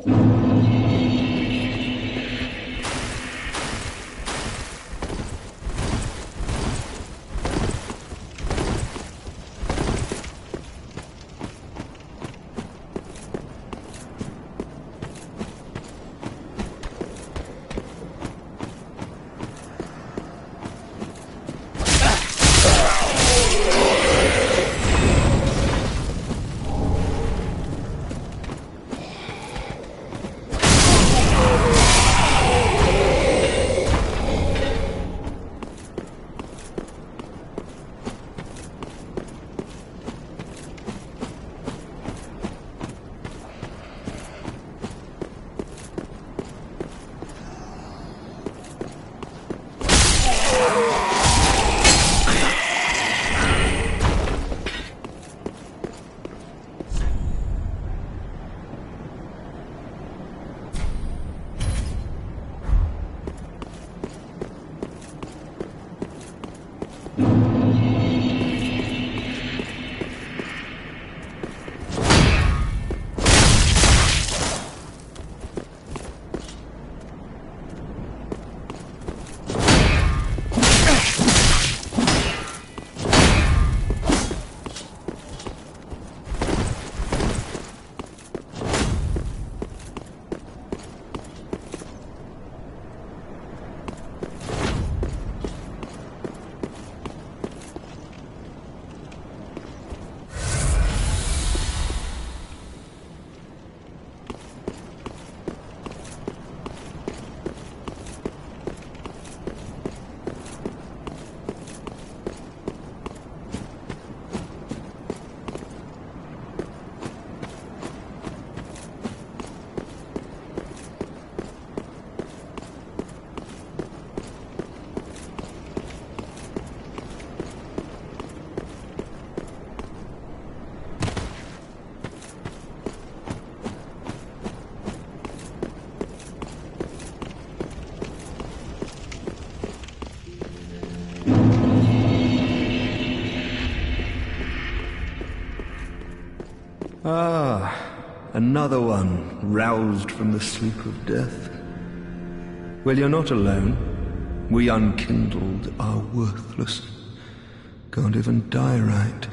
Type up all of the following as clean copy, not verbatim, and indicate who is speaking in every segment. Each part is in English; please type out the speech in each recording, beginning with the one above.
Speaker 1: Ah, another one roused from the sleep of death. Well, you're not alone. We unkindled are worthless. Can't even die right.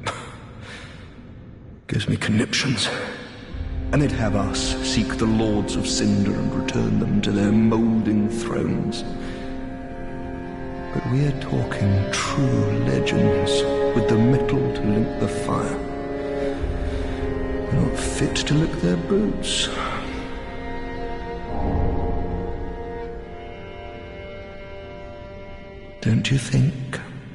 Speaker 1: Gives me conniptions. And they'd have us seek the lords of Cinder and return them to their moulding thrones. But we're talking true legends with the metal to link the fire. We're not fit to lick their boots. Don't you think?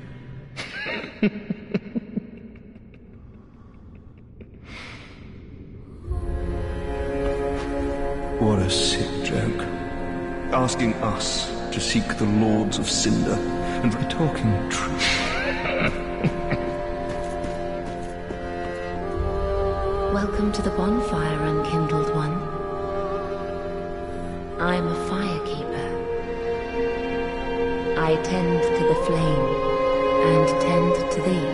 Speaker 1: What a sick joke. Asking us to seek the lords of Cinder, and we're talking truth.
Speaker 2: Welcome to the bonfire, unkindled one. I am a firekeeper. I tend to the flame, and tend to thee.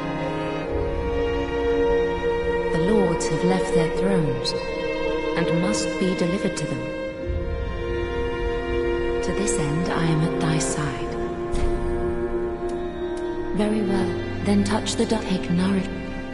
Speaker 2: The lords have left their thrones, and must be delivered to them. To this end I am at thy side. Very well, then touch the dust. Take nourishment.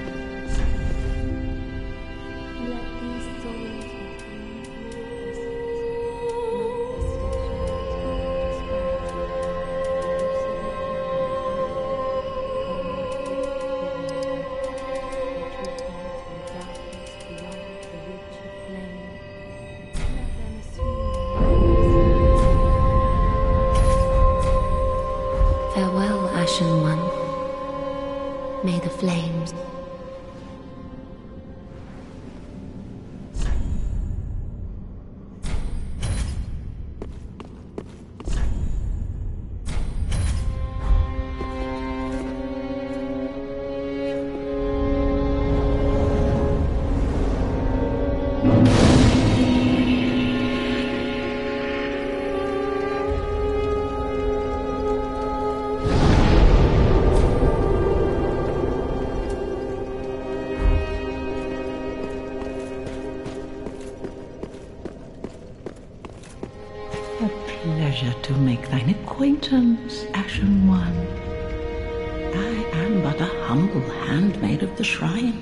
Speaker 2: Farewell, Ashen One. May the flames...
Speaker 3: pleasure to make thine acquaintance, Ashen One. I am but a humble handmaid of the shrine.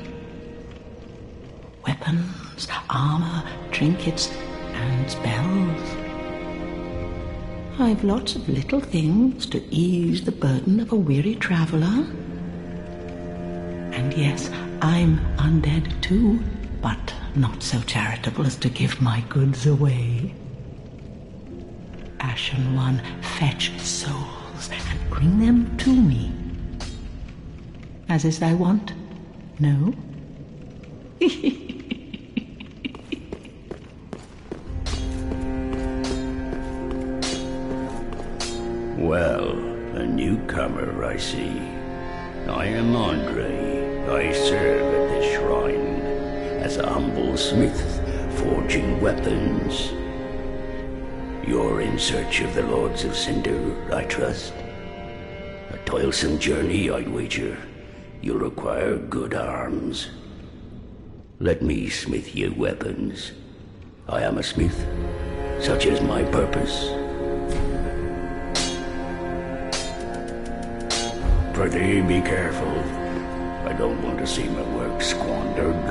Speaker 3: Weapons, armor, trinkets, and spells. I've lots of little things to ease the burden of a weary traveler. And yes, I'm undead too, but not so charitable as to give my goods away. Ashen One, fetch souls and bring them to me. As is thy wont? No?
Speaker 4: Well, a newcomer, I see. I am Andre. I serve at this shrine as a humble smith, forging weapons. You're in search of the Lords of Cinder, I trust? A toilsome journey, I'd wager. You'll require good arms. Let me smith you weapons. I am a smith, such is my purpose. Prithee, be careful. I don't want to see my work squandered.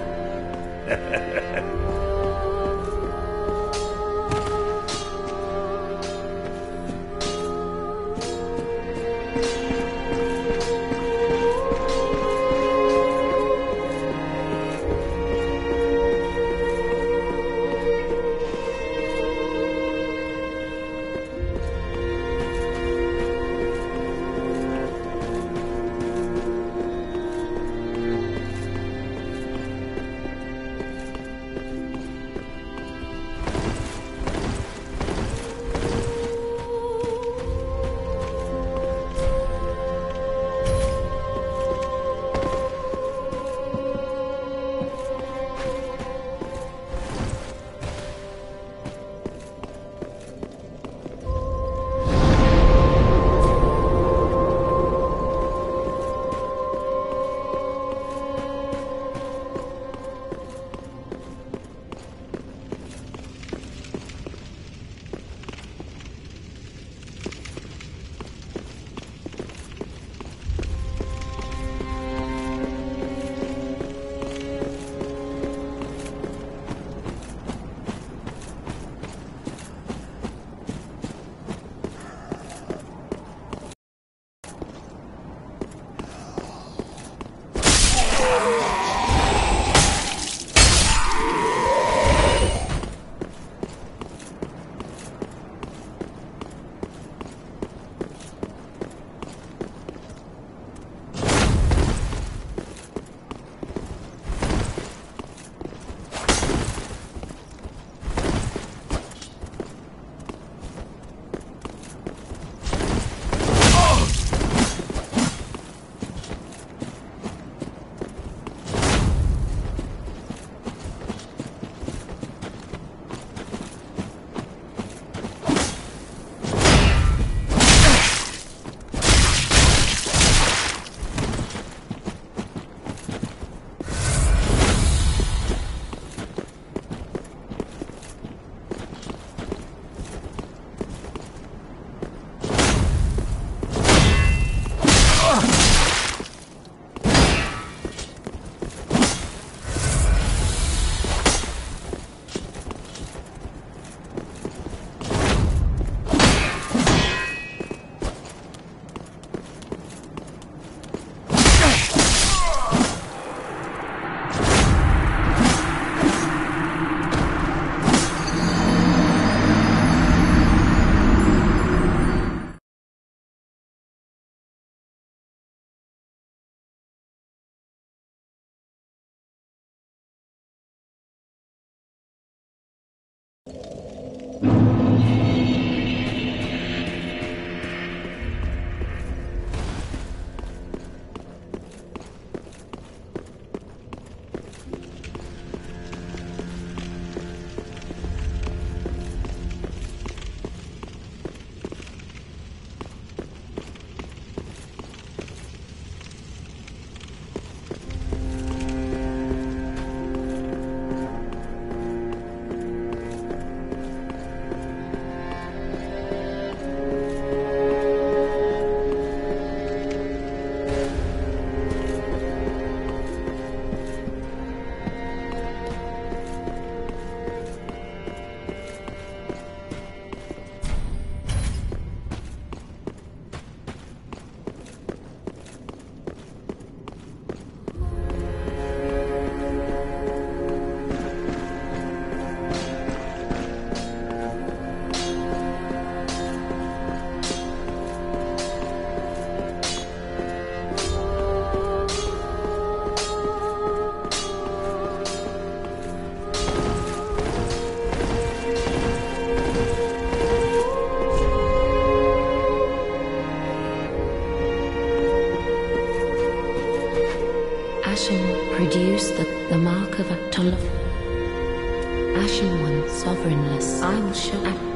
Speaker 2: Ashen One, sovereignless, I will show